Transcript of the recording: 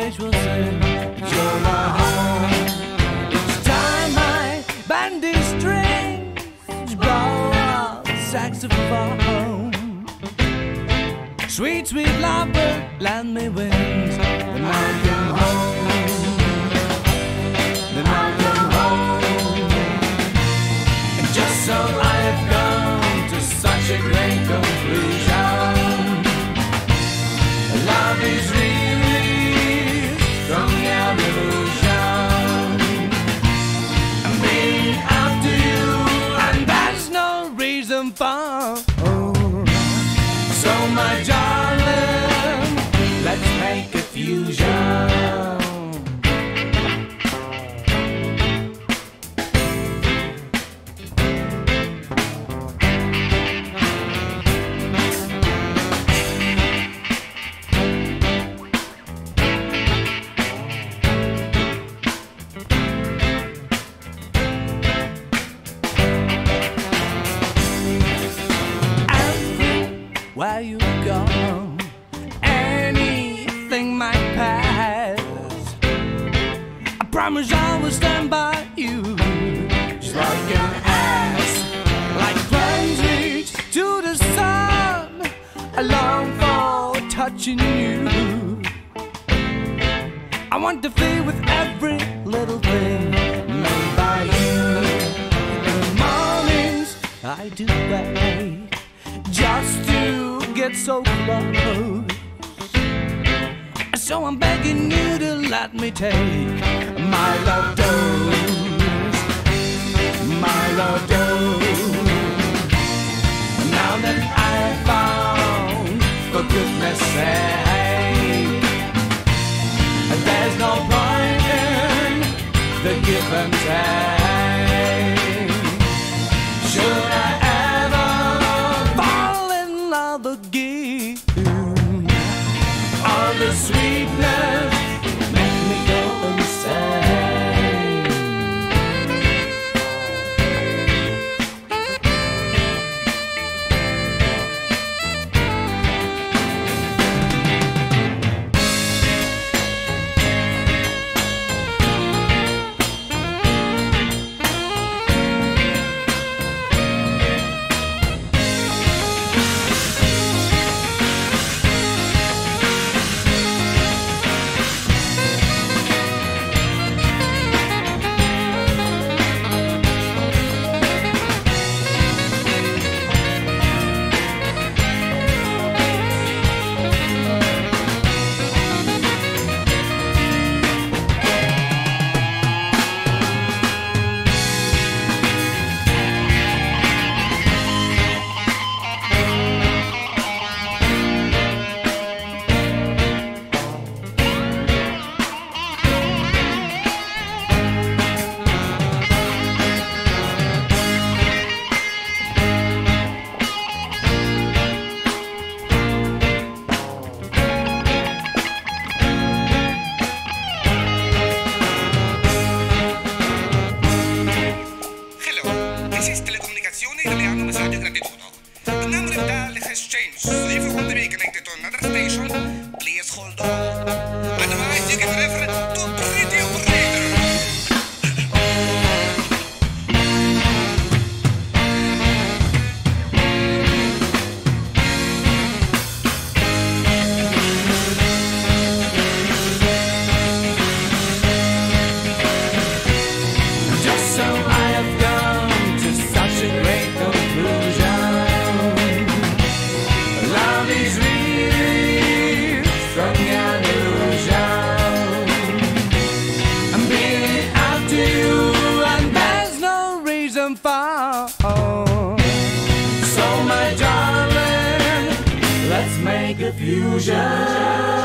always will say you're my home. Each time my bandy strings blow out the saxophone, sweet, sweet lovebird, lend me wings, then I'll come home. Then I'll come home. And just so I have come to such a great conclusion. Love is really from the illusion. I'm being out to you, and there's no reason for. So my darling, let's make a fusion. Where you go, anything might pass. I promise I will stand by you, just like an ass. Like flames reach to the sun, I long for touching you. I want to feel with every little thing made by you. In the mornings I do wait just to get so close. So I'm begging you to let me take my love dose, my love dose. Now that I've found, for goodness sake, there's no point in the give and take. Should I all the sweetness make me go insane. So my darling, let's make a fusion.